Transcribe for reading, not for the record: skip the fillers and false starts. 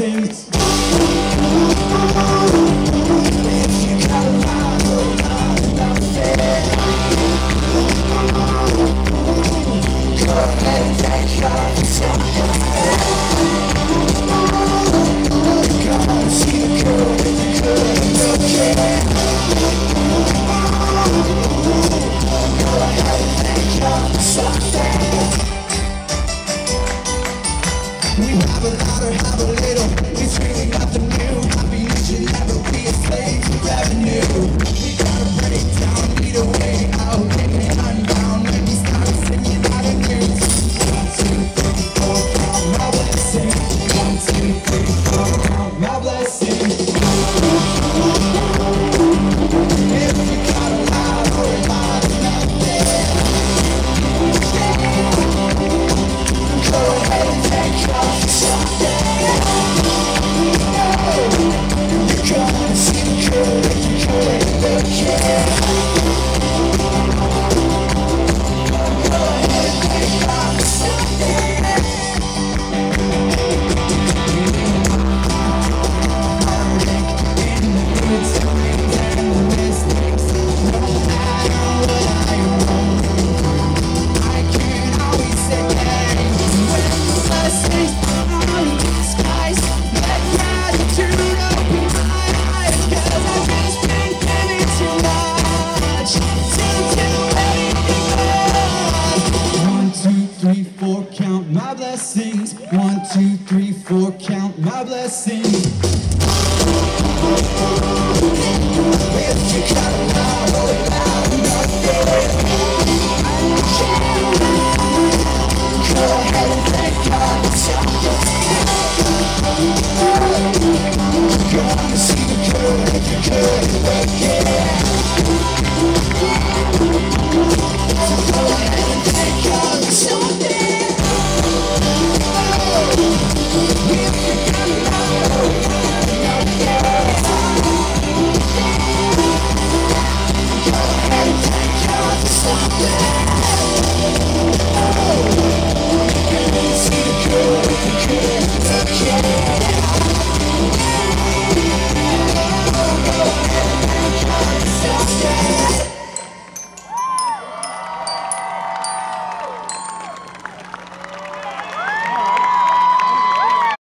blessings. We have a lot or have a little. It's really nothing new. Happiness should never be a slave to revenue. We gotta break down, need a way out, getting unbound. When we start singing out of news. 1, 2, 3, 4, count my blessings. 1, 2, 3, 4, count my blessings. If you got a lot or a lot of nothing, go ahead and take off something. You're gonna see the good and the good and the kid. Go ahead and take off something. In the good times and the mistakes, no matter what I am going through, I can't always say thanks. When the blessings are in disguise, let gratitude open my eyes. 'Cause I've just been giving too much to anything else. 1, 2, 3, 4, count my blessings. 1, 2, 3, 4, count my blessings.